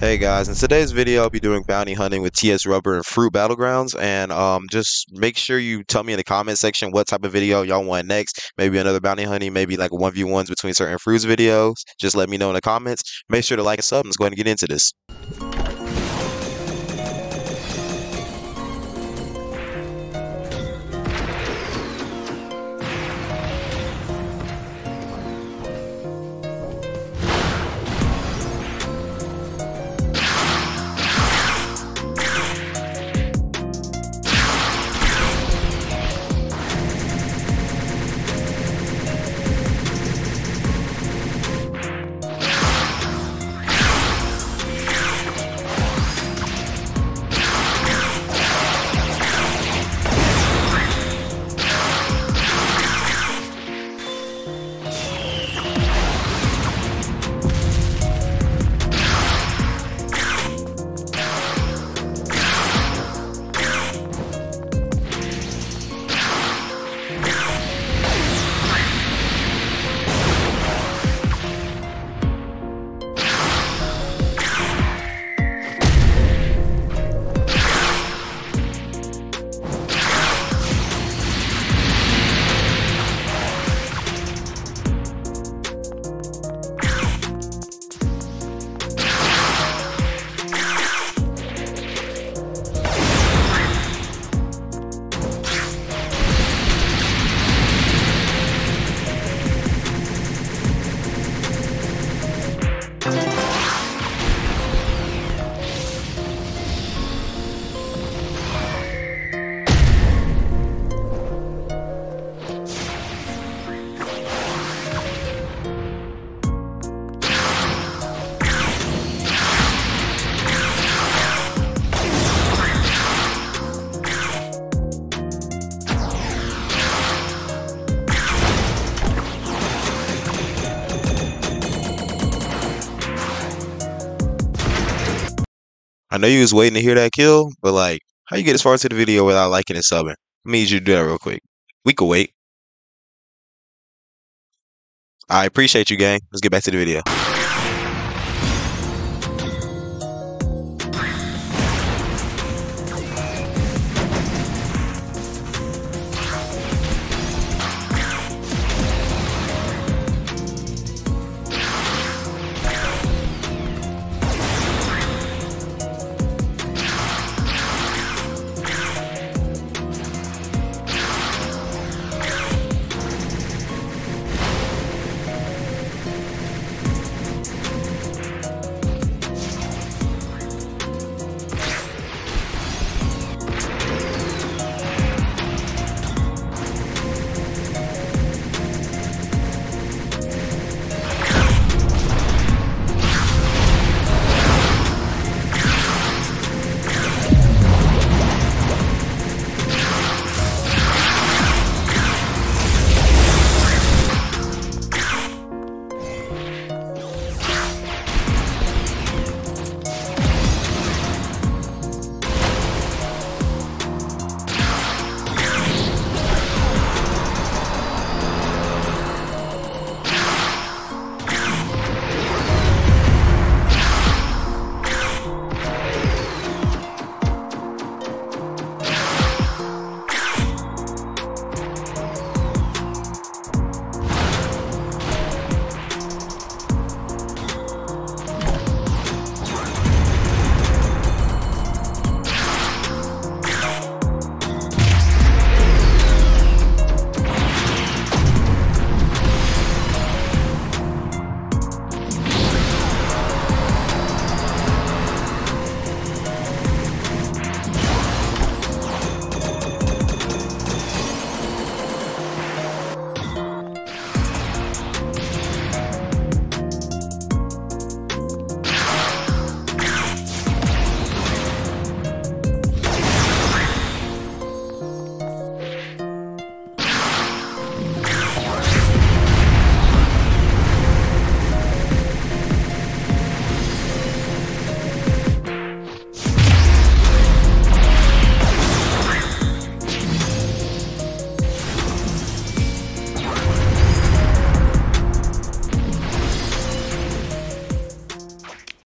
Hey guys, in today's video, I'll be doing bounty hunting with TS Rubber and Fruit Battlegrounds. And just make sure you tell me in the comment section what type of video y'all want next. Maybe another bounty hunting, maybe like a 1v1s between certain fruits videos. Just let me know in the comments. Make sure to like and sub. Let's go ahead and get into this. I know you was waiting to hear that kill, but like, how you get as far into the video without liking and subbing? I need you to do that real quick. We could wait. I appreciate you, gang. Let's get back to the video.